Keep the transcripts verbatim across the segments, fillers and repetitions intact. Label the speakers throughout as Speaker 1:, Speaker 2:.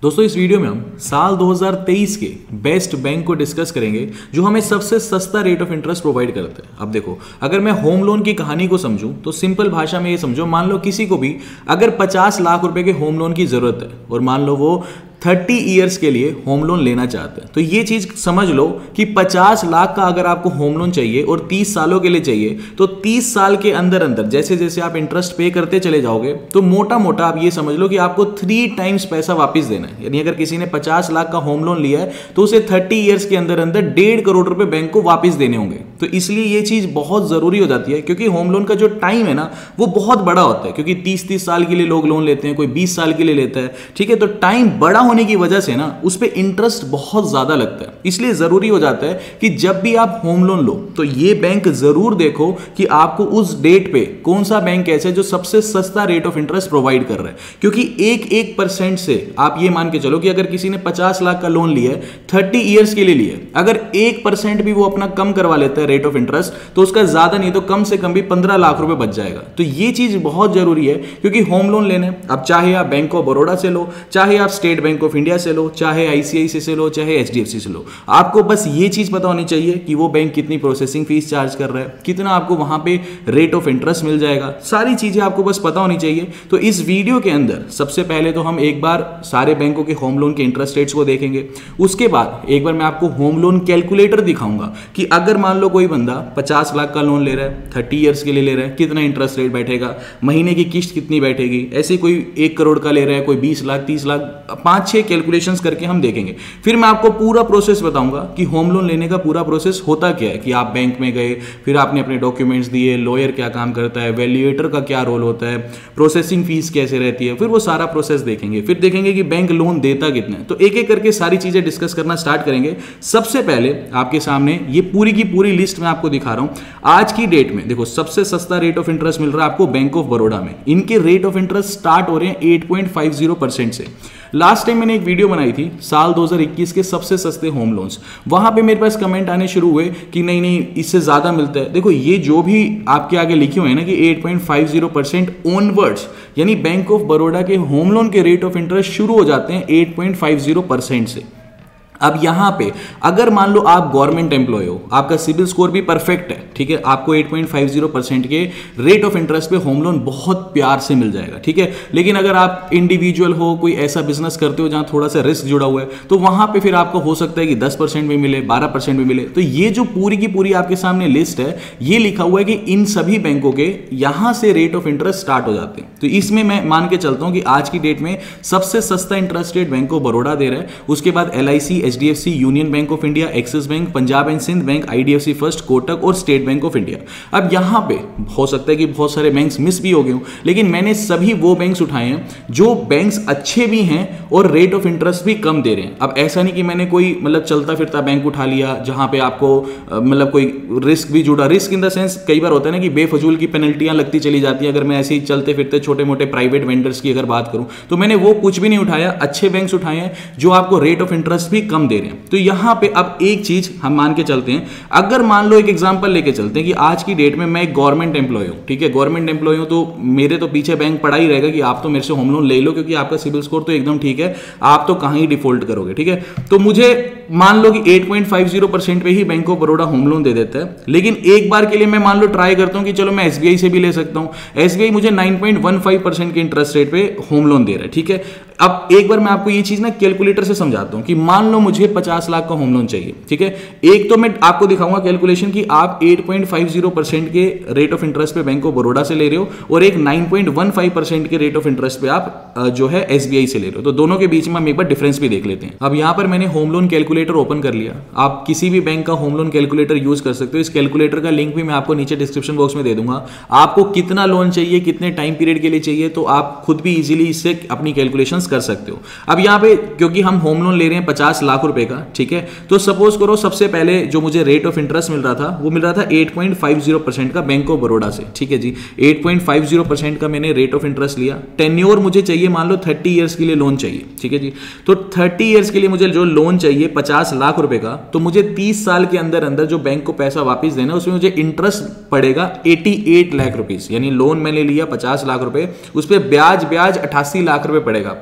Speaker 1: दोस्तों इस वीडियो में हम साल दो हज़ार तेईस के बेस्ट बैंक को डिस्कस करेंगे जो हमें सबसे सस्ता रेट ऑफ इंटरेस्ट प्रोवाइड करते हैं। अब देखो, अगर मैं होम लोन की कहानी को समझूं तो सिंपल भाषा में ये समझो, मान लो किसी को भी अगर पचास लाख रुपए के होम लोन की जरूरत है और मान लो वो तीस इयर्स के लिए होम लोन लेना चाहते हैं, तो ये चीज समझ लो कि पचास लाख का अगर आपको होम लोन चाहिए और तीस सालों के लिए चाहिए, तो तीस साल के अंदर अंदर जैसे जैसे आप इंटरेस्ट पे करते चले जाओगे तो मोटा मोटा आप ये समझ लो कि आपको थ्री टाइम्स पैसा वापस देना है। यानी अगर किसी ने पचास लाख का होम लोन लिया है तो उसे तीस इयर्स के अंदर अंदर डेढ़ करोड़ रुपए बैंक को वापस देने होंगे। तो इसलिए ये चीज बहुत जरूरी हो जाती है, क्योंकि होम लोन का जो टाइम है ना वो बहुत बड़ा होता है, क्योंकि तीस तीस साल के लिए लोग लोन लेते हैं, कोई बीस साल के लिए लेता है। ठीक है, तो टाइम बड़ा होने की वजह से ना उस पे इंटरेस्ट बहुत ज्यादा लगता है। इसलिए जरूरी हो जाता है कि जब भी आप होम लोन लो तो ये बैंक जरूर देखो कि आपको उस डेट पे कौन सा बैंक ऐसा है जो सबसे सस्ता रेट ऑफ इंटरेस्ट प्रोवाइड कर रहा है। क्योंकि एक एक परसेंट से आप ये मान के चलो कि अगर किसी ने पचास लाख का लोन लिया है, थर्टी इयर्स के लिए लिया है, अगर एक परसेंट भी वो अपना कम करवा लेता है रेट ऑफ इंटरेस्ट, तो उसका ज्यादा नहीं तो कम से कम भी पंद्रह लाख रुपए बच जाएगा। तो ये चीज बहुत जरूरी है, क्योंकि होम लोन लेने अब चाहे आप बैंक ऑफ बड़ौदा से लो, चाहे आप स्टेट बैंक ऑफ इंडिया से लो, चाहे आईसीआईसीआई से लो, चाहे एचडीएफसी से लो, आपको बस ये चीज पता होनी चाहिए कि वो बैंक कितनी प्रोसेसिंग फीस चार्ज कर रहा है, कितना आपको वहां पे रेट ऑफ इंटरेस्ट मिल जाएगा, सारी चीजें आपको बस पता होनी चाहिए। तो इस वीडियो के अंदर सबसे पहले तो हम एक बार सारे बैंकों के होम लोन के इंटरेस्ट रेट्स को देखेंगे। उसके बाद एक बार मैं आपको होम लोन कैलकुलेटर दिखाऊंगा कि अगर मान लो कोई बंदा पचास लाख का लोन ले रहा है, थर्टी इयर्स के लिए ले रहा है, कितना इंटरेस्ट रेट बैठेगा, महीने की किस्त कितनी बैठेगी। ऐसे कोई एक करोड़ का ले रहा है, कोई बीस लाख, तीस लाख, पांच छह कैलकुलेशंस करके हम देखेंगे। फिर मैं आपको पूरा प्रोसेस बताऊंगा कि होम लोन लेने का पूरा प्रोसेस होता क्या है, कि आप बैंक में गए, फिर आपने अपने डॉक्यूमेंट्स दिए, लॉयर क्या काम करता है, वैल्यूएटर का क्या रोल होता है, प्रोसेसिंग फीस कैसे रहती है, फिर वो सारा प्रोसेस देखेंगे। फिर देखेंगे कि बैंक लोन देता कितना है। तो एक एक करके सारी चीजें डिस्कस करना स्टार्ट करेंगे। सबसे पहले आपके सामने ये पूरी की पूरी लिस्ट में आपको दिखा रहा हूं। आज की डेट में देखो, सबसे सस्ता रेट ऑफ इंटरेस्ट मिल रहा है आपको बैंक ऑफ बड़ौदा में। इनके रेट ऑफ इंटरेस्ट स्टार्ट हो रहे हैं आठ पॉइंट पाँच ज़ीरो परसेंट से। लास्ट टाइम मैंने एक वीडियो बनाई थी साल दो हज़ार इक्कीस के सबसे सस्ते होम लोन्स, वहां पे मेरे पास कमेंट आने शुरू हुए कि नहीं नहीं इससे ज्यादा मिलता है। देखो, ये जो भी आपके आगे लिखे हुए हैं ना कि आठ पॉइंट पाँच ज़ीरो परसेंट ऑनवर्ड्स, यानी बैंक ऑफ बड़ौदा के होम लोन के रेट ऑफ इंटरेस्ट शुरू हो जाते हैं आठ पॉइंट पाँच ज़ीरो परसेंट से। अब यहां पे अगर मान लो आप गवर्नमेंट एम्प्लॉय हो, आपका सिविल स्कोर भी परफेक्ट है, ठीक है, आपको आठ पॉइंट पाँच ज़ीरो परसेंट के रेट ऑफ इंटरेस्ट पे होम लोन बहुत प्यार से मिल जाएगा। ठीक है, लेकिन अगर आप इंडिविजुअल हो, कोई ऐसा बिजनेस करते हो जहां थोड़ा सा रिस्क जुड़ा हुआ है, तो वहां पे फिर आपको हो सकता है कि दस परसेंट भी मिले, बारह परसेंट भी मिले। तो ये जो पूरी की पूरी आपके सामने लिस्ट है, ये लिखा हुआ है कि इन सभी बैंकों के यहां से रेट ऑफ इंटरेस्ट स्टार्ट हो जाते हैं। तो इसमें मैं मान के चलता हूं कि आज की डेट में सबसे सस्ता interest rate bank of Baroda दे रहा है। उसके बाद L I C, H D F C, union bank of India, axis bank, Punjab and Sind bank, IDFC first, Kotak और स्टेट बैंक ऑफ इंडिया। अब यहां पे हो सकता है कि बहुत सारे बैंक्स मिस भी हो गए हों, लेकिन मैंने सभी वो बैंक्स उठाए हैं जो बैंक्स अच्छे भी हैं और रेट ऑफ इंटरेस्ट भी कम दे रहे हैं। अब ऐसा नहीं कि मैंने कोई मतलब चलता फिरता बैंक उठा लिया जहां पे आपको मतलब कोई रिस्क भी जुड़ा। रिस्क इन द सेंस कई बार होता है ना कि बेफजूल की पेनल्टियां लगती चली जाती है। अगर मैं ऐसे ही चलते फिरते छोटे मोटे प्राइवेट वेंडर्स की अगर बात करूं, तो मैंने वो कुछ भी नहीं उठाया, अच्छे बैंक्स उठाए हैं जो आपको रेट ऑफ इंटरेस्ट भी कम दे रहे हैं। तो यहां पे अब एक चीज हम मान के चलते हैं, अगर मान लो एक एग्जांपल लेके चलते हैं कि आज की डेट में मैं एक गवर्नमेंट एम्प्लॉय हूं, ठीक है, गवर्नमेंट एम्प्लॉय हूं, तो मेरे तो पीछे बैंक पड़ा ही रहेगा कि आप तो मेरे से होम लोन ले लो क्योंकि आपका सिविल स्कोर तो एकदम ठीक है, आप तो कहां ही डिफॉल्ट करोगे। ठीक है, तो मुझे मान लो कि आठ पॉइंट पाँच ज़ीरो परसेंट पे ही bank of Baroda home loan दे देता है। लेकिन एक बार के लिए मैं मान लो ट्राई करता हूं कि चलो मैं एसबीआई से भी ले सकता हूं। एसबीआई मुझे नौ पॉइंट एक पाँच परसेंट के इंटरेस्ट रेट पे होम लोन दे रहा है। ठीक है, अब एक बार मैं आपको ये चीज ना कैलकुलेटर से समझाता हूं कि मान लो मुझे पचास लाख का होम लोन चाहिए। ठीक है, एक तो मैं आपको दिखाऊंगा कैलकुलेशन कि आप आठ पॉइंट पाँच ज़ीरो परसेंट के रेट ऑफ इंटरेस्ट पे बैंक ऑफ बड़ौदा से ले रहे हो और एक नौ पॉइंट एक पाँच परसेंट के रेट ऑफ इंटरेस्ट पे आप जो है एसबीआई से ले रहे हो। तो दोनों के बीच में हम एक बार डिफरेंस भी देख लेते हैं। अब यहां पर मैंने होम लोन कैलकुलेटर ओपन कर लिया। आप किसी भी बैंक का होम लोन कैलकुलेटर यूज कर सकते हो। इस कैलकुलेटर का लिंक भी मैं आपको नीचे डिस्क्रिप्शन बॉक्स में दे दूंगा। आपको कितना लोन चाहिए, कितने टाइम पीरियड के लिए चाहिए, तो आप खुद भी इजीली इससे अपनी कैलकुलेशंस कर सकते हो। अब यहां पे क्योंकि हम होम लोन ले रहे हैं पचास लाख रुपए का, ठीक है, तो सपोज करो सबसे पहले जो मुझे रेट ऑफ इंटरेस्ट मिल रहा था वो मिल रहा था आठ पॉइंट पाँच ज़ीरो परसेंट का बैंक ऑफ बड़ौदा से। ठीक है जी, आठ पॉइंट पाँच ज़ीरो परसेंट का मैंने रेट ऑफ इंटरेस्ट लिया। टेन्योर मुझे चाहिए मान लो तीस इयर्स के लिए लोन चाहिए। ठीक है जी, तो तीस इयर्स के लिए मुझे जो लोन चाहिए पचास लाख रुपए का, तो मुझे तीस साल के अंदर अंदर जो बैंक को पैसा वापस देना है उसमें मुझे इंटरेस्ट पड़ेगा अठासी लाख रुपीस। यानी लोन मैंने लिया पचास लाख रुपए, उस पर ब्याज ब्याज अठासी लाख रुपए पड़ेगा प्लस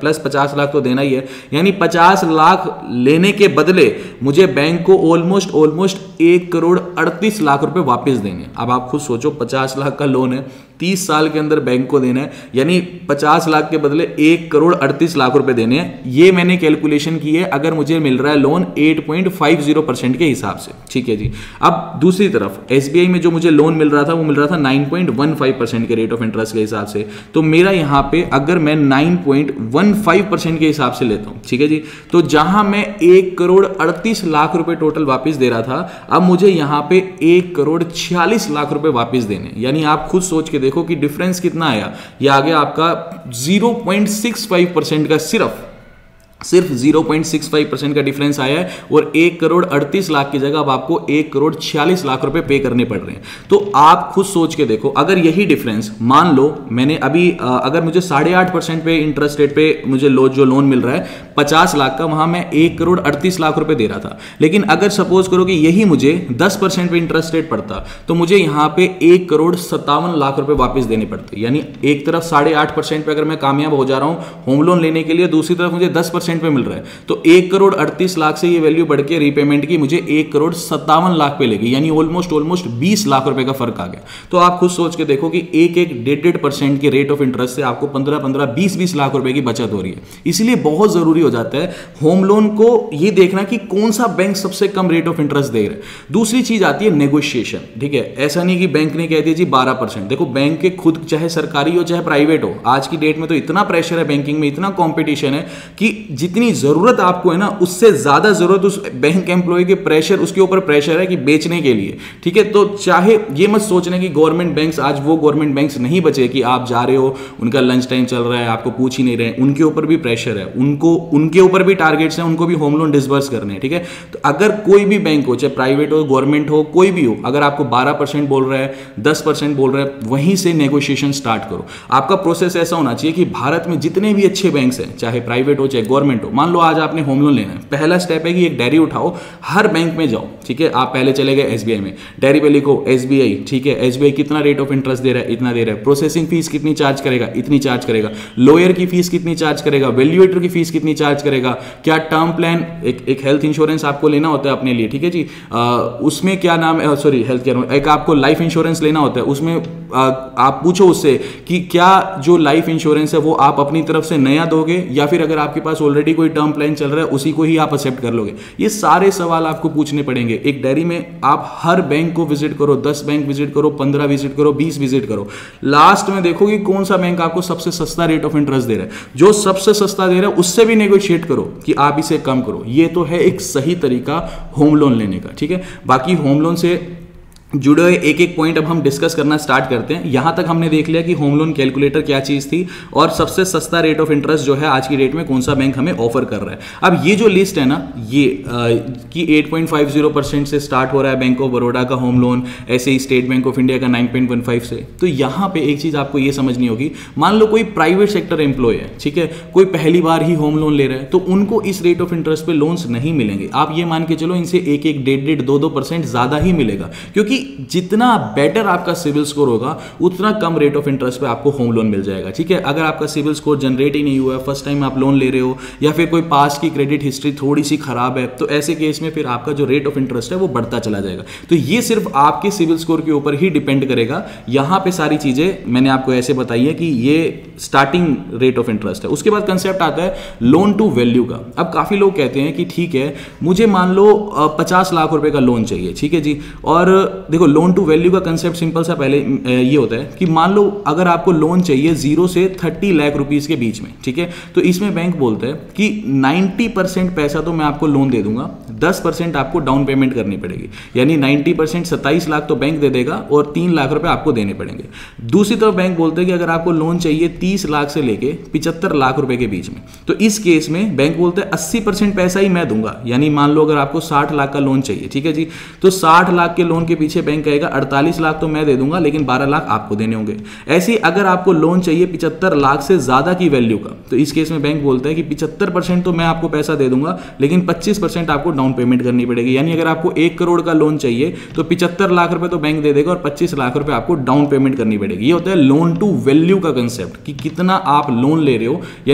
Speaker 1: प्लस पचास लाख तो देना ही है, यानी पचास लाख लेने के बदले मुझे बैंक को ऑलमोस्ट ऑलमोस्ट एक करोड़ अड़तीस लाख रुपए वापस देने। अब आप खुद सोचो, पचास लाख का लोन है, तीस साल के अंदर बैंक को देना है, यानी पचास लाख के बदले एक करोड़ अड़तीस लाख रुपए देने हैं। ये मैंने कैलकुलेशन की है अगर मुझे मिल रहा है लोन आठ पॉइंट पाँच ज़ीरो परसेंट के हिसाब से, ठीक है जी। अब दूसरी तरफ एसबीआई में जो मुझे लोन मिल रहा था वो मिल रहा था नौ पॉइंट एक पाँच परसेंट के रेट ऑफ इंटरेस्ट के हिसाब से, तो मेरा यहाँ पे अगर मैं नौ पॉइंट एक पाँच परसेंट के हिसाब से लेता हूँ, ठीक है जी, तो जहां मैं एक करोड़ अड़तीस लाख रुपए टोटल वापस दे रहा था, अब मुझे यहाँ पे एक करोड़ छियालीस लाख रुपए वापस देने। यानी आप खुद सोच के देखो कि डिफरेंस कितना आया, ये आ गया आपका zero point six five percent का, सिर्फ सिर्फ zero point six five percent का डिफरेंस आया है, और एक करोड़ अड़तीस लाख की जगह अब आपको एक करोड़ छियालीस लाख रुपए पे करने पड़ रहे हैं। तो आप खुद सोच के देखो, अगर यही डिफरेंस मान लो मैंने अभी अगर मुझे साढ़े आठ परसेंट पे इंटरेस्ट रेट पे मुझे लो जो लोन मिल रहा है पचास लाख का, वहां मैं एक करोड़ अड़तीस लाख रुपए दे रहा था, लेकिन अगर सपोज करो कि यही मुझे दस परसेंट पे इंटरेस्ट रेट पड़ता तो मुझे यहाँ पे एक करोड़ सत्तावन लाख रुपए वापस देने पड़ते। यानी एक तरफ साढ़े आठ परसेंट पे अगर मैं कामयाब हो जा रहा हूं होम लोन लेने के लिए, दूसरी तरफ मुझे दस परसेंट पे मिल रहा है, तो एक करोड़ अड़तीस लाख से ये वैल्यू बढ़ के रीपेमेंट की मुझे एक करोड़ सत्तावन लाख पे लेगी, यानी ऑलमोस्ट ऑलमोस्ट बीस लाख रुपए का फर्क आ गया। तो आप खुद सोच के देखो कि एक एक डेढ़ डेढ़ परसेंट के रेट ऑफ इंटरेस्ट से आपको पंद्रह पंद्रह बीस बीस लाख रुपए की बचत हो रही है। इसलिए बहुत जरूरी हो जाता है होम लोन को ये देखना कि कौन सा बैंक सबसे कम रेट ऑफ इंटरेस्ट दे रहा है। दूसरी चीज आती है नेगोशिएशन, ठीक है। ऐसा नहीं कि बैंक ने कह दिया जी बारह परसेंट, देखो बैंक के खुद चाहे सरकारी हो चाहे प्राइवेट हो, आज की डेट में तो इतना प्रेशर है बैंकिंग में, इतना कॉम्पिटिशन है कि जितनी जरूरत आपको है ना उससे ज्यादा जरूरत उस बैंक एम्प्लॉय के प्रेशर उसके ऊपर प्रेशर है कि बेचने के लिए, ठीक है। तो चाहे ये मत सोचना कि गवर्नमेंट बैंक्स आज वो गवर्नमेंट बैंक्स नहीं बचे कि आप जा रहे हो उनका लंच टाइम चल रहा है आपको पूछ ही नहीं रहे, उनके ऊपर भी प्रेशर है, उनको उनके ऊपर भी टारगेट्स हैं, उनको भी होम लोन डिसबर्स करने हैं, ठीक है। तो अगर कोई भी बैंक हो चाहे प्राइवेट हो गवर्नमेंट हो कोई भी हो, अगर आपको बारह परसेंट बोल रहा है दस परसेंट बोल रहा है, वहीं से नेगोशिएशन स्टार्ट करो। आपका प्रोसेस ऐसा होना चाहिए कि भारत में जितने भी अच्छे बैंक्स हैं चाहे प्राइवेट हो चाहे गवर्नमेंट हो, मान लो आज आपने होम लोन लेना है, पहला स्टेप है कि एक डायरी उठाओ, हर बैंक में जाओ, ठीक है। आप पहले चले गए एसबीआई में, डायरी पे लिखो एसबीआई, ठीक है, एसबीआई कितना रेट ऑफ इंटरेस्ट दे रहा है, इतना दे रहा है, प्रोसेसिंग फीस कितनी चार्ज करेगा, इतनी चार्ज करेगा, लॉयर की फीस कितनी चार्ज करेगा, वैल्यूएटर की फीस कितनी चार्ज करेगा, क्या टर्म प्लान, एक एक हेल्थ इंश्योरेंस आपको लेना होता है अपने लिए, ठीक है जी, आ, उसमें क्या नाम है, सॉरी हेल्थ केयर, एक आपको लाइफ इंश्योरेंस लेना होता है, उसमें आ, आप पूछो उससे कि क्या जो लाइफ इंश्योरेंस है वो आप अपनी तरफ से नया दोगे या फिर अगर आपके पास ऑलरेडी कोई टर्म प्लान चल रहा है उसी को ही आप एक्सेप्ट कर लोगे। ये सारे सवाल आपको पूछने पड़ेंगे। एक डायरी में आप हर बैंक को विजिट करो, दस बैंक विजिट करो, पंद्रह विजिट करो, बीस विजिट करो, लास्ट में देखो कि कौन सा बैंक आपको सबसे सस्ता रेट ऑफ इंटरेस्ट दे रहा है। जो सबसे सस्ता दे रहा है उससे भी नेगोशिएट करो कि आप इसे कम करो। ये तो है एक सही तरीका होम लोन लेने का, ठीक है। बाकी होम लोन से जुड़े हुए एक एक पॉइंट अब हम डिस्कस करना स्टार्ट करते हैं। यहां तक हमने देख लिया कि होम लोन कैलकुलेटर क्या चीज थी और सबसे सस्ता रेट ऑफ इंटरेस्ट जो है आज की डेट में कौन सा बैंक हमें ऑफर कर रहा है। अब ये जो लिस्ट है ना ये आ, कि आठ पॉइंट पाँच ज़ीरो परसेंट से स्टार्ट हो रहा है बैंक ऑफ बड़ौदा का होम लोन, ऐसे ही स्टेट बैंक ऑफ इंडिया का नाइन पॉइंट वन फाइव से। तो यहां पे एक चीज आपको ये समझनी होगी, मान लो कोई प्राइवेट सेक्टर एम्प्लॉय है, ठीक है, कोई पहली बार ही होम लोन ले रहा है तो उनको इस रेट ऑफ इंटरेस्ट पे लोन्स नहीं मिलेंगे। आप ये मान के चलो इनसे एक एक डेढ़ डेढ़ दो दो परसेंट ज्यादा ही मिलेगा, क्योंकि जितना बेटर आपका सिविल स्कोर होगा उतना कम रेट ऑफ इंटरेस्ट पे आपको होम लोन मिल जाएगा, ठीक है। अगर आपका सिविल स्कोर जनरेट ही नहीं हुआ है, फर्स्ट टाइम आप लोन ले रहे हो या फिर कोई पास की क्रेडिट हिस्ट्री थोड़ी सी खराब है, तो ऐसे केस में फिर आपका जो रेट ऑफ इंटरेस्ट है वो बढ़ता चला जाएगा। तो ये सिर्फ आपके सिविल स्कोर के ऊपर ही डिपेंड करेगा। यहां पे सारी चीजें मैंने आपको ऐसे बताई है कि ये स्टार्टिंग रेट ऑफ इंटरेस्ट है। उसके बाद कंसेप्ट आता है लोन टू वैल्यू का। अब काफी लोग कहते हैं कि ठीक है मुझे मान लो पचास लाख रुपए का लोन चाहिए, ठीक है जी, और देखो लोन टू वैल्यू का कंसेप्ट सिंपल सा पहले ये होता है कि मान लो अगर आपको लोन चाहिए जीरो से थर्टी लाख रुपीस के बीच में, ठीक है, तो इसमें बैंक बोलता है कि नब्बे परसेंट पैसा तो मैं आपको लोन दे दूंगा, दस परसेंट आपको डाउन पेमेंट करनी पड़ेगी, यानी नब्बे परसेंट सत्ताईस लाख तो बैंक दे देगा और तीन लाख रुपए आपको देने पड़ेंगे। दूसरी तरफ बैंक बोलते हैं कि अगर आपको लोन चाहिए तीस लाख से लेके पिछहत्तर लाख रुपए के बीच में, तो इस केस में बैंक बोलते हैं अस्सी परसेंट पैसा ही मैं दूंगा, यानी मान लो अगर आपको साठ लाख का लोन चाहिए, ठीक है जी, तो साठ लाख के लोन के पीछे बैंक कहेगा अड़तालीस लाख तो मैं दे दूंगा लेकिन बारह लाख आपको देने होंगे। ऐसे अगर आपको लोन चाहिए पिछहत्तर लाख से ज्यादा की वैल्यू का, तो इस केस में बैंक बोलता है कि पिछहत्तर परसेंट तो मैं आपको पैसा दे दूंगा लेकिन पच्चीस परसेंट आपको डाउन पेमेंट करनी पड़ेगी। यानी अगर आपको एक करोड़ का लोन चाहिए तो पिछहत्तर लाख रुपए तो बैंक दे देगा और पच्चीस लाख रुपए आपको डाउन पेमेंट करनी पड़ेगी। ये होता है लोन टू वैल्यू का कंसेप्ट कि कितना आप लोन ले रहे हो, यानी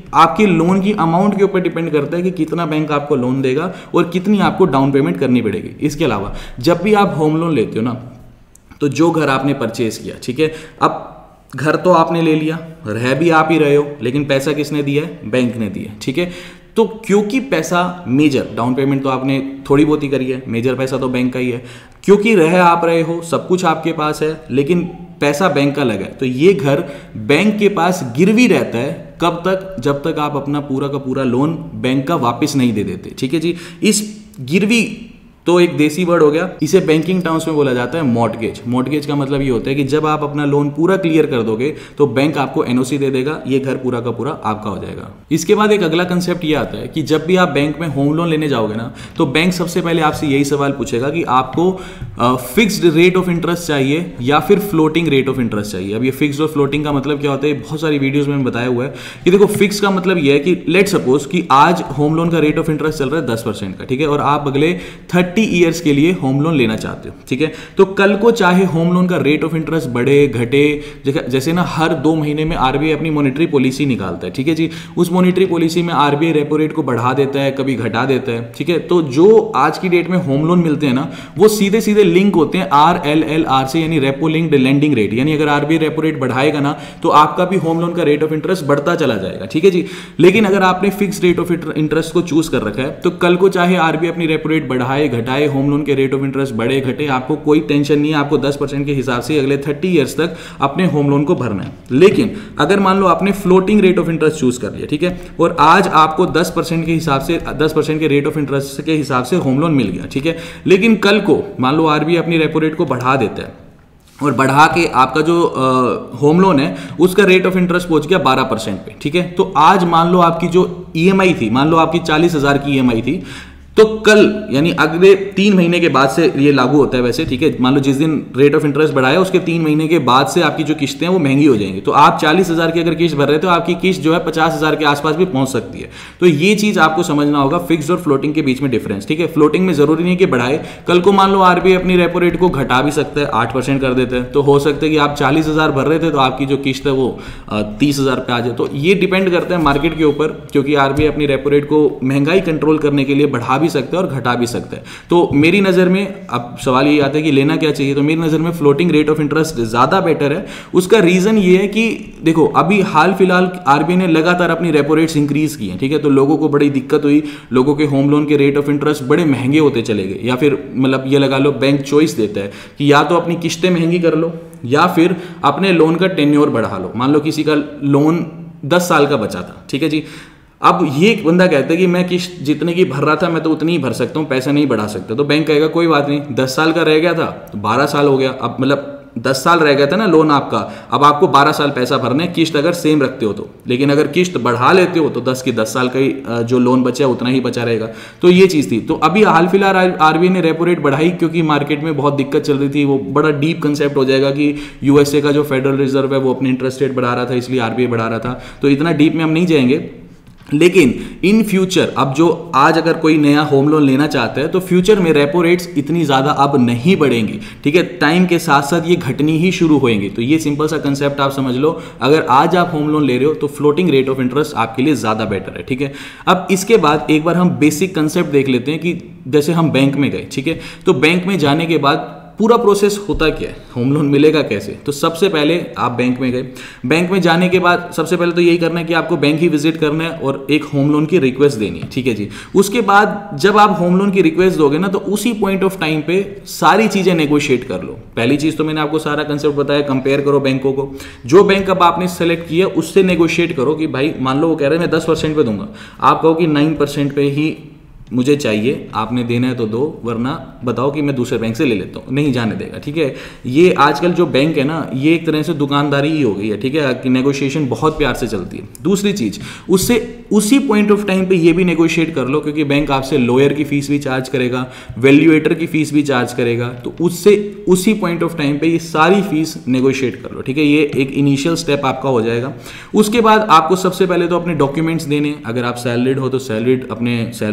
Speaker 1: आपके लोन की अमाउंट के ऊपर डिपेंड करता है कि कितना बैंक आपको लोन देगा और कितनी आपको डाउन पेमेंट करनी पड़ेगी। इसके अलावा जब भी आप होम लोन लेते हो ना, तो जो घर आपने परचेज किया, ठीक है, अब घर तो आपने ले लिया, रह भी आप ही रहे हो, लेकिन पैसा किसने दिया है? बैंक ने दिया है, ठीक है। तो क्योंकि पैसा मेजर डाउन पेमेंट तो आपने थोड़ी बहुत ही करी है, मेजर पैसा तो बैंक का ही है, क्योंकि रह आप रहे हो, सब कुछ आपके पास है, लेकिन पैसा बैंक का लगा है, तो ये घर बैंक के पास गिरवी रहता है। कब तक? जब तक आप अपना पूरा का पूरा लोन बैंक का वापस नहीं दे देते, ठीक है जी। इस गिरवी तो एक देसी वर्ड हो गया, इसे बैंकिंग टर्म्स में बोला जाता है मॉर्टगेज। मॉर्टगेज का मतलब ये होता है कि जब आप अपना लोन पूरा क्लियर कर दोगे तो बैंक आपको एनओसी दे देगा, ये घर पूरा का पूरा आपका हो जाएगा। इसके बाद एक अगला कंसेप्ट ये आता है कि जब भी आप बैंक में होम लोन लेने जाओगे ना, तो बैंक सबसे पहले आपसे यही सवाल पूछेगा कि आपको फिक्स्ड रेट ऑफ इंटरेस्ट चाहिए या फिर फ्लोटिंग रेट ऑफ इंटरेस्ट चाहिए। अब ये फिक्स्ड और फ्लोटिंग का मतलब क्या होता है, बहुत सारी वीडियोज में बताया हुआ है कि देखो, फिक्स का मतलब ये है कि लेट सपोज कि आज होम लोन का रेट ऑफ इंटरेस्ट चल रहा है दस परसेंट का, ठीक है, और आप अगले थर्टी ईयर्स के लिए होम लोन लेना चाहते हो, ठीक है। तो कल को चाहे होम लोन का रेट ऑफ इंटरेस्ट बढ़े घटे, जैसे ना हर दो महीने में आरबीआई अपनी मॉनेटरी पॉलिसी निकालता है, ठीक है जी। उस मॉनेटरी पॉलिसी में आरबीआई रेपो रेट को बढ़ा देता है, कभी घटा देता है, ठीक है। तो जो आज की डेट में होम लोन मिलते हैं ना, वो सीधे सीधे लिंक होते हैं आर एल एल आर से, यानी रेपो लिंक्ड लेंडिंग रेट। यानी अगर आरबीआई रेपो रेट बढ़ाएगा ना, तो आपका भी होम लोन का रेट ऑफ इंटरेस्ट बढ़ता चला जाएगा, ठीक है जी। लेकिन अगर आपने फिक्स रेट ऑफ इंटरेस्ट को चूज कर रखा है, तो कल को चाहे आरबीआई अपनी रेपो रेट बढ़ाए घटाए, होम लोन के रेट ऑफ इंटरेस्ट बढ़े घटे, आपको कोई टेंशन नहीं है। आपको दस परसेंट के हिसाब से अगले तीस इयर्स तक अपने होम लोन को भरना है। लेकिन अगर मान लो आपने floating rate of interest choose कर लिया, ठीक है, और आज आपको दस परसेंट के हिसाब से दस परसेंट के रेट ऑफ इंटरेस्ट के हिसाब से होम लोन मिल गया, ठीक है, लेकिन कल को मान लो आरबीआई अपनी रेपो रेट को बढ़ा देता है और बढ़ा के आपका जो होम लोन है उसका रेट ऑफ इंटरेस्ट पहुंच गया बारह परसेंट पे, ठीक है। तो आज मान लो आपकी जो ईएमआई थी, मान लो आपकी चालीस हजार की ईएमआई थी, तो कल यानी अगले तीन महीने के बाद से ये लागू होता है वैसे, ठीक है। मान लो जिस दिन रेट ऑफ इंटरेस्ट बढ़ाया उसके तीन महीने के बाद से आपकी जो किस्तें हैं वो महंगी हो जाएंगी। तो आप चालीस हजार की अगर किस्त भर रहे हो तो आपकी किस्त जो है पचास हजार के आसपास भी पहुंच सकती है। तो ये चीज आपको समझना होगा, फिक्स्ड और फ्लोटिंग के बीच में डिफरेंस, ठीक है। फ्लोटिंग में जरूरी नहीं कि बढ़ाए, कल को मान लो आरबीआई अपनी रेपो रेट को घटा भी सकता है, आठ परसेंट कर देते हैं, तो हो सकता है कि आप चालीस हजार भर रहे थे तो आपकी जो किस्त है वो तीस हजार पे आ जाए। तो ये डिपेंड करता है मार्केट के ऊपर, क्योंकि आरबीआई अपनी रेपो रेट को महंगाई कंट्रोल करने के लिए बढ़ा भी सकता है और घटा भी सकता है। तो मेरी नजर में अब सवाल ये आता है कि लेना क्या चाहिए, तो मेरी नजर में फ्लोटिंग रेट ऑफ इंटरेस्ट ज्यादा बेटर है। उसका रीजन ये है कि देखो, अभी हाल फिलहाल आरबीआई ने लगातार अपनी रेपो रेट्स इंक्रीज की हैं, ठीक है, तो लोगों को बड़ी दिक्कत हुई, लोगों के होम लोन के रेट ऑफ इंटरेस्ट बड़े महंगे होते चले गए, या फिर मतलब ये लगा लो बैंक चॉइस देता है कि या तो अपनी किस्तें महंगी कर लो या फिर अपने लोन का टेन्योर बढ़ा लो। मान लो किसी का लोन दस साल का बचा था, ठीक है जी, अब ये एक बंदा कहता है कि मैं किस्त जितने की भर रहा था मैं तो उतनी ही भर सकता हूँ, पैसा नहीं बढ़ा सकता। तो बैंक कहेगा कोई बात नहीं, दस साल का रह गया था तो बारह साल हो गया, अब मतलब दस साल रह गया था ना लोन आपका, अब आपको बारह साल पैसा भरने, किस्त अगर सेम रखते हो तो। लेकिन अगर किस्त बढ़ा लेते हो तो दस की दस साल का ही जो लोन बचा उतना ही बचा रहेगा। तो ये चीज़ थी। तो अभी हाल फिलहाल आरबीआई ने रेपो रेट बढ़ाई क्योंकि मार्केट में बहुत दिक्कत चल रही थी। वो बड़ा डीप कंसेप्ट हो जाएगा कि यूएसए का जो फेडरल रिजर्व है वो अपनी इंटरेस्ट रेट बढ़ा रहा था, इसलिए आरबीआई बढ़ा रहा था। तो इतना डीप में हम नहीं जाएंगे। लेकिन इन फ्यूचर अब जो आज अगर कोई नया होम लोन लेना चाहता है तो फ्यूचर में रेपो रेट्स इतनी ज़्यादा अब नहीं बढ़ेंगी, ठीक है, टाइम के साथ साथ ये घटनी ही शुरू होएंगी। तो ये सिंपल सा कंसेप्ट आप समझ लो, अगर आज आप होम लोन ले रहे हो तो फ्लोटिंग रेट ऑफ इंटरेस्ट आपके लिए ज़्यादा बेटर है, ठीक है। अब इसके बाद एक बार हम बेसिक कंसेप्ट देख लेते हैं कि जैसे हम बैंक में गए, ठीक है, तो बैंक में जाने के बाद पूरा प्रोसेस होता क्या है, होम लोन मिलेगा कैसे। तो सबसे पहले आप बैंक में गए, बैंक में जाने के बाद सबसे पहले तो यही करना है कि आपको बैंक ही विजिट करना है और एक होम लोन की रिक्वेस्ट देनी है, ठीक है जी। उसके बाद जब आप होम लोन की रिक्वेस्ट दोगे ना तो उसी पॉइंट ऑफ टाइम पे सारी चीजें नेगोशिएट कर लो। पहली चीज तो मैंने आपको सारा कंसेप्ट बताया, कंपेयर करो बैंकों को, जो बैंक अब आपने सेलेक्ट किया उससे नेगोशिएट करो कि भाई मान लो वो कह रहे हैं मैं दस परसेंट पे दूंगा, आप कहो कि नाइन परसेंट पे ही मुझे चाहिए, आपने देना है तो दो, वरना बताओ कि मैं दूसरे बैंक से ले लेता हूँ, नहीं जाने देगा, ठीक है। ये आजकल जो बैंक है ना ये एक तरह से दुकानदारी ही हो गई है, ठीक है, कि नेगोशिएशन बहुत प्यार से चलती है। दूसरी चीज, उससे उसी पॉइंट ऑफ टाइम पे ये भी नेगोशिएट कर लो, क्योंकि बैंक आपसे लॉयर की फीस भी चार्ज करेगा, वैल्यूएटर की फीस भी चार्ज करेगा, तो उससे उसी पॉइंट ऑफ टाइम पे ये सारी फीस नेगोशिएट कर लो, ठीक है। ये एक इनिशियल स्टेप आपका हो जाएगा। उसके बाद आपको सबसे पहले तो अपने डॉक्यूमेंट्स देने, अगर आप सैलरीड हो तो सैलरीड अपने सैलरी स्लिप्स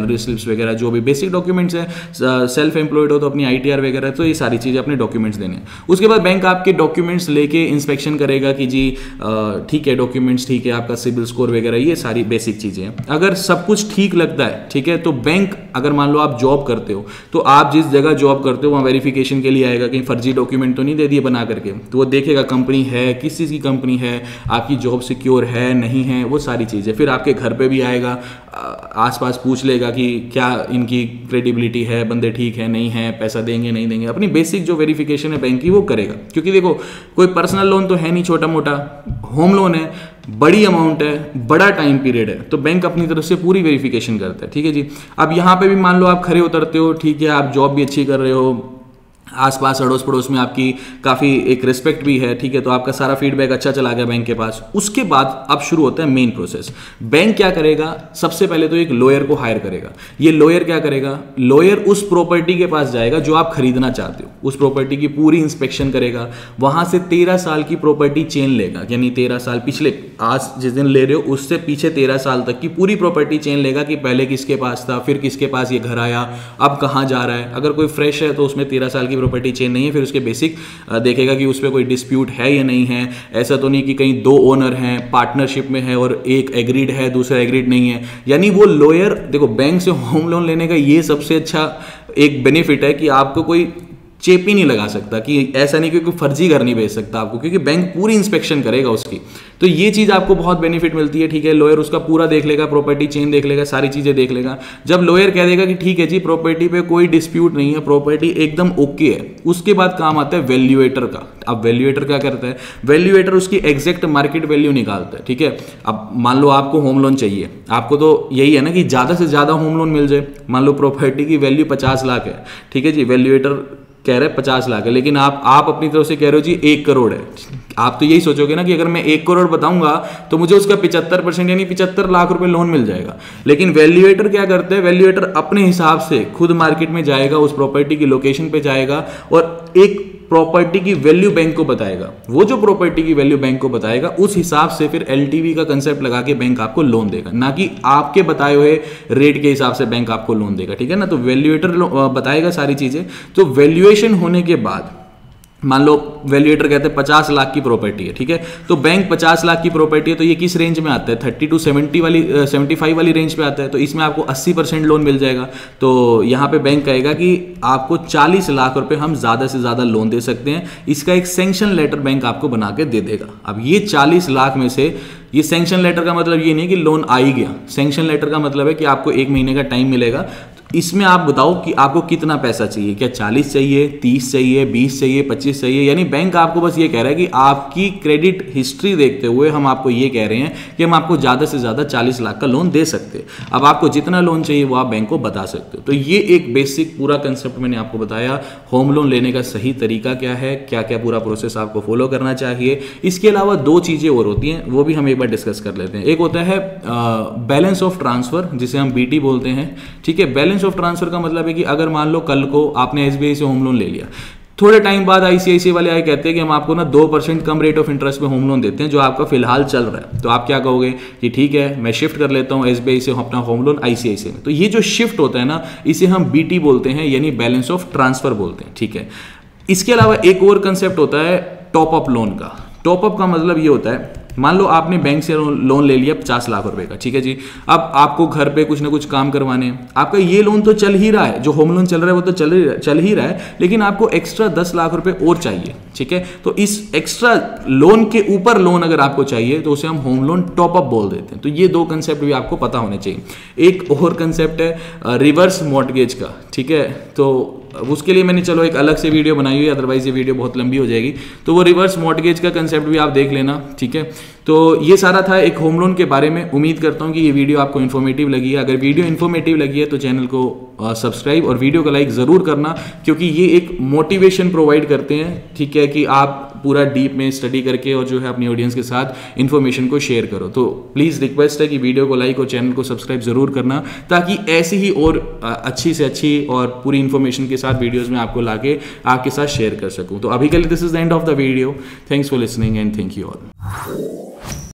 Speaker 1: शीट्स वगैरह जो भी बेसिक डॉक्यूमेंट्स है, सेल्फ एम्प्लॉयड हो तो अपनी आई टी आर वगैरह, तो ये सारी चीज़ें अपने डॉक्यूमेंट्स देने हैं। उसके बाद बैंक आपके डॉक्यूमेंट्स लेके इंस्पेक्शन करेगा कि जी ठीक है डॉक्यूमेंट्स ठीक है, आपका सिबिल स्कोर वगैरह, ये सारी बेसिक चीज़ें हैं। अगर सब कुछ ठीक लगता है ठीक है, तो बैंक, अगर मान लो आप जॉब करते हो तो आप जिस जगह जॉब करते हो वहाँ वेरिफिकेशन के लिए आएगा, कहीं फर्जी डॉक्यूमेंट तो नहीं दे दिए बना करके, तो वो देखेगा कंपनी है, किस चीज़ की कंपनी है, आपकी जॉब सिक्योर है नहीं है, वो सारी चीज़ें। फिर आपके घर पे भी आएगा, आसपास पूछ लेगा कि क्या इनकी क्रेडिबिलिटी है, बंदे ठीक है नहीं है, पैसा देंगे नहीं देंगे, अपनी बेसिक जो वेरिफिकेशन है बैंक की वो करेगा। क्योंकि देखो कोई पर्सनल लोन तो है नहीं छोटा मोटा, होम लोन है, बड़ी अमाउंट है, बड़ा टाइम पीरियड है, तो बैंक अपनी तरफ से पूरी वेरिफिकेशन करता है। ठीक है जी। अब यहाँ पे भी मान लो आप खरे उतरते हो, ठीक है, आप जॉब भी अच्छी कर रहे हो, आसपास अड़ोस पड़ोस में आपकी काफ़ी एक रिस्पेक्ट भी है, ठीक है, तो आपका सारा फीडबैक अच्छा चला गया बैंक के पास। उसके बाद अब शुरू होता है मेन प्रोसेस। बैंक क्या करेगा, सबसे पहले तो एक लॉयर को हायर करेगा। ये लॉयर क्या करेगा, लॉयर उस प्रॉपर्टी के पास जाएगा जो आप खरीदना चाहते हो, उस प्रॉपर्टी की पूरी इंस्पेक्शन करेगा, वहां से तेरह साल की प्रॉपर्टी चेन लेगा, यानी तेरह साल पिछले, आज जिस दिन ले रहे हो उससे पीछे तेरह साल तक की पूरी प्रॉपर्टी चेन लेगा कि पहले किसके पास था, फिर किसके पास ये घर आया, अब कहाँ जा रहा है। अगर कोई फ्रेश है तो उसमें तेरह साल की प्रॉपर्टी चेन नहीं है, फिर उसके बेसिक देखेगा कि उस पर कोई डिस्प्यूट है या नहीं है, ऐसा तो नहीं कि कहीं दो ओनर हैं, पार्टनरशिप में है और एक एग्रीड है दूसरा एग्रीड नहीं है। यानी वो लॉयर, देखो बैंक से होम लोन लेने का ये सबसे अच्छा एक बेनिफिट है कि आपको कोई चेप ही नहीं लगा सकता, कि ऐसा नहीं कि कोई फर्जी घर नहीं बेच सकता आपको, क्योंकि बैंक पूरी इंस्पेक्शन करेगा उसकी। तो ये चीज़ आपको बहुत बेनिफिट मिलती है। ठीक है, लॉयर उसका पूरा देख लेगा, प्रॉपर्टी चेन देख लेगा, सारी चीज़ें देख लेगा। जब लॉयर कह देगा कि ठीक है जी प्रॉपर्टी पे कोई डिस्प्यूट नहीं है, प्रॉपर्टी एकदम ओके है, उसके बाद काम आता है वैल्यूएटर का। अब वैल्यूएटर क्या करता है, वैल्यूएटर उसकी एग्जैक्ट मार्केट वैल्यू निकालता है। ठीक है, अब मान लो आपको होम लोन चाहिए, आपको तो यही है ना कि ज़्यादा से ज़्यादा होम लोन मिल जाए। मान लो प्रॉपर्टी की वैल्यू पचास लाख है, ठीक है जी, वैल्यूएटर कह रहे हैं पचास लाख है, लेकिन आप आप अपनी तरफ से कह रहे हो जी एक करोड़ है। आप तो यही सोचोगे ना कि अगर मैं एक करोड़ बताऊंगा तो मुझे उसका पिचहत्तर परसेंट यानी पिचहत्तर लाख रुपए लोन मिल जाएगा। लेकिन वैल्यूएटर क्या करते हैं, वैल्यूएटर अपने हिसाब से खुद मार्केट में जाएगा, उस प्रॉपर्टी की लोकेशन पे जाएगा और एक प्रॉपर्टी की वैल्यू बैंक को बताएगा। वो जो प्रॉपर्टी की वैल्यू बैंक को बताएगा उस हिसाब से फिर एलटीवी का कंसेप्ट लगा के बैंक आपको लोन देगा, ना कि आपके बताए हुए रेट के हिसाब से बैंक आपको लोन देगा। ठीक है ना, तो वैल्यूएटर बताएगा सारी चीजें। तो वैल्यूएशन होने के बाद मान लो वैल्यूएटर कहते हैं पचास लाख की प्रॉपर्टी है, ठीक है, तो बैंक पचास लाख की प्रॉपर्टी है तो ये किस रेंज में आता है, थर्टी टू सेवेंटी वाली सेवेंटी फाइव वाली रेंज पे आता है, तो इसमें आपको अस्सी परसेंट लोन मिल जाएगा। तो यहाँ पे बैंक कहेगा कि आपको चालीस लाख रुपए हम ज़्यादा से ज़्यादा लोन दे सकते हैं। इसका एक सैंक्शन लेटर बैंक आपको बना के दे देगा। अब ये चालीस लाख में से, ये सैंक्शन लेटर का मतलब ये नहीं कि लोन आ ही गया, सैंक्शन लेटर का मतलब है कि आपको एक महीने का टाइम मिलेगा। इसमें आप बताओ कि आपको कितना पैसा चाहिए, क्या चालीस चाहिए, तीस चाहिए, बीस चाहिए, पच्चीस चाहिए। यानी बैंक आपको बस ये कह रहा है कि आपकी क्रेडिट हिस्ट्री देखते हुए हम आपको ये कह रहे हैं कि हम आपको ज़्यादा से ज़्यादा चालीस लाख का लोन दे सकते हैं। अब आपको जितना लोन चाहिए वो आप बैंक को बता सकते हो। तो ये एक बेसिक पूरा कंसेप्ट मैंने आपको बताया, होम लोन लेने का सही तरीका क्या है, क्या क्या पूरा प्रोसेस आपको फॉलो करना चाहिए। इसके अलावा दो चीज़ें और होती हैं, वो भी हम एक बार डिस्कस कर लेते हैं। एक होता है बैलेंस ऑफ ट्रांसफर, जिसे हम बीटी बोलते हैं। ठीक है, बैलेंस ऑफ ट्रांसफर का मतलब है कि अगर मान लो कल को आपने एसबीआई से होम लोन ले लिया, थोड़े टाइम बाद आईसीआईसीआई वाले आए कहते हैं कि हम आपको ना दो परसेंट कम रेट ऑफ इंटरेस्ट पे होम लोन देते हैं जो आपका फिलहाल चल रहा है। तो आप क्या कहोगे कि ठीक है मैं शिफ्ट कर लेता हूँ एसबीआई से अपना होम लोन आईसीआईसीआई में। तो ये जो शिफ्ट होता है ना, इसे हम बीटी बोलते हैं, यानी बैलेंस ऑफ ट्रांसफर बोलते हैं। ठीक है, इसके अलावा एक और कंसेप्ट होता है टॉप अप लोन का। टॉप अप का मतलब ये होता है, मान लो आपने बैंक से लोन ले लिया पचास लाख रुपए का, ठीक है जी, अब आपको घर पे कुछ ना कुछ काम करवाने हैं, आपका ये लोन तो चल ही रहा है, जो होम लोन चल रहा है वो तो चल ही चल ही रहा है, लेकिन आपको एक्स्ट्रा दस लाख रुपए और चाहिए। ठीक है, तो इस एक्स्ट्रा लोन के ऊपर लोन अगर आपको चाहिए तो उसे हम होम लोन टॉप अप बोल देते हैं। तो ये दो कंसेप्ट भी आपको पता होने चाहिए। एक और कंसेप्ट है रिवर्स मॉर्टगेज का। ठीक है, तो उसके लिए मैंने चलो एक अलग से वीडियो बनाई हुई है, अदरवाइज ये वीडियो बहुत लंबी हो जाएगी। तो वो रिवर्स मॉर्टगेज का कंसेप्ट भी आप देख लेना। ठीक है, तो ये सारा था एक होम लोन के बारे में। उम्मीद करता हूँ कि ये वीडियो आपको इन्फॉर्मेटिव लगी है। अगर वीडियो इन्फॉर्मेटिव लगी है तो चैनल को सब्सक्राइब और वीडियो को लाइक ज़रूर करना, क्योंकि ये एक मोटिवेशन प्रोवाइड करते हैं। ठीक है, कि आप पूरा डीप में स्टडी करके और जो है अपनी ऑडियंस के साथ इन्फॉर्मेशन को शेयर करो। तो प्लीज़ रिक्वेस्ट है कि वीडियो को लाइक और चैनल को सब्सक्राइब ज़रूर करना, ताकि ऐसी ही और अच्छी से अच्छी और पूरी इन्फॉर्मेशन के साथ वीडियोज़ में आपको लाके आपके साथ शेयर कर सकूँ। तो अभी के लिए this is the end of the video. Thanks for listening and thank you all.